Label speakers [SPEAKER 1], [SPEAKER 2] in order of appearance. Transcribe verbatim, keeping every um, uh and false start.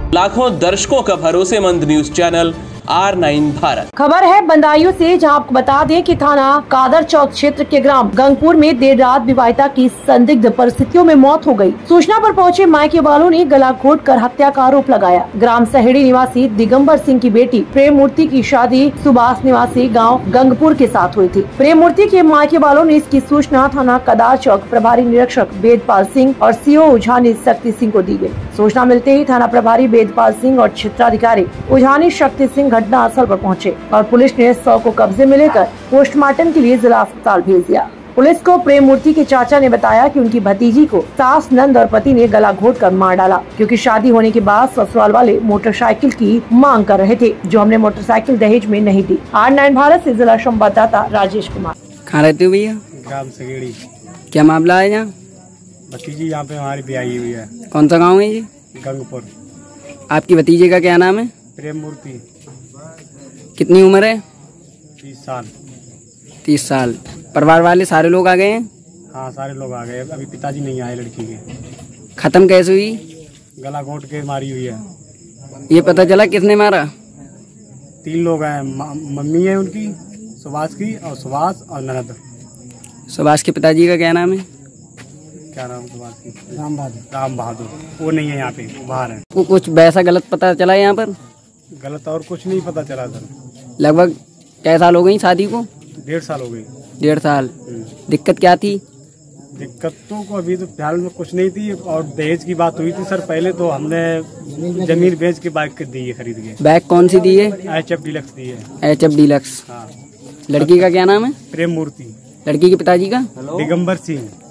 [SPEAKER 1] लाखों दर्शकों का भरोसेमंद news channel R nine Bharat.
[SPEAKER 2] खबर है बंदायूं से, जहां आपको बता दें कि थाना कादर चौक क्षेत्र के ग्राम गंगपुर में देर रात विवाहिता की संदिग्ध परिस्थितियों में मौत हो गई। सूचना पर पहुंचे मायके वालों ने गला घोट कर हत्या का आरोप लगाया। ग्राम सहेड़ी निवासी दिगंबर सिंह की बेटी प्रेम मूर्ति की शादी सुभाष निवासी गाँव गंगपुर के साथ हुई थी। प्रेम मूर्ति के मायके वालों ने इसकी सूचना थाना कादर चौक प्रभारी निरीक्षक वेदपाल सिंह और सीओ उझानी शक्ति सिंह को दी गई। सूचना मिलते ही थाना प्रभारी वेदपाल सिंह और क्षेत्राधिकारी उझानी शक्ति सिंह घटना स्थल पर पहुंचे और पुलिस ने शव को कब्जे में लेकर पोस्टमार्टम के लिए जिला अस्पताल भेज दिया। पुलिस को प्रेम मूर्ति के चाचा ने बताया कि उनकी भतीजी को सास, नंद और पति ने गला घोट कर मार डाला, क्योंकि शादी होने के बाद ससुराल वाले मोटरसाइकिल की मांग कर रहे थे, जो हमने मोटरसाइकिल दहेज में नहीं दी। आर नाइन भारत से जिला संवाददाता राजेश कुमार।
[SPEAKER 3] कहाँ रहते हो भैया?
[SPEAKER 4] ग्राम सगेड़ी।
[SPEAKER 3] क्या मामला है यहाँ?
[SPEAKER 4] भतीजी यहाँ पे हमारी ब्याही हुई है।
[SPEAKER 3] कौन सा गाँव है ये?
[SPEAKER 4] गंगपुर।
[SPEAKER 3] आपकी भतीजे का क्या नाम है?
[SPEAKER 4] प्रेम मूर्ति।
[SPEAKER 3] कितनी उम्र है?
[SPEAKER 4] तीस साल।
[SPEAKER 3] तीस साल। परिवार वाले सारे लोग आ गए हैं?
[SPEAKER 4] हाँ, सारे लोग आ गए। अभी पिताजी नहीं आए लड़की के।
[SPEAKER 3] खत्म कैसे हुई?
[SPEAKER 4] गला घोट के मारी हुई है।
[SPEAKER 3] ये पता चला किसने मारा?
[SPEAKER 4] तीन लोग हैं, मम्मी है उनकी, सुभाष की, और सुभाष और ननद।
[SPEAKER 3] सुभाष के पिताजी का क्या नाम है?
[SPEAKER 4] क्या नाम सुभाष की? राम बहादुर। राम बहादुर। वो नहीं है यहाँ पे, बाहर है।
[SPEAKER 3] को कुछ वैसा गलत पता चला यहाँ पर?
[SPEAKER 4] गलत और कुछ नहीं पता चला सर।
[SPEAKER 3] लगभग कै साल हो गई शादी को?
[SPEAKER 4] डेढ़ साल हो गई।
[SPEAKER 3] डेढ़ साल। दिक्कत क्या थी?
[SPEAKER 4] दिक्कतों को अभी तो फिलहाल में कुछ नहीं थी, और दहेज की बात हुई थी सर पहले, तो हमने जमीन बेच के बाइक दी है खरीद के।
[SPEAKER 3] बैग कौन सी दी है?
[SPEAKER 4] एच एफ डीलक्स दी है।
[SPEAKER 3] H F deluxe.
[SPEAKER 4] हाँ।
[SPEAKER 3] लड़की का क्या नाम है?
[SPEAKER 4] प्रेम मूर्ति।
[SPEAKER 3] लड़की के पिताजी का?
[SPEAKER 4] दिगंबर सिंह।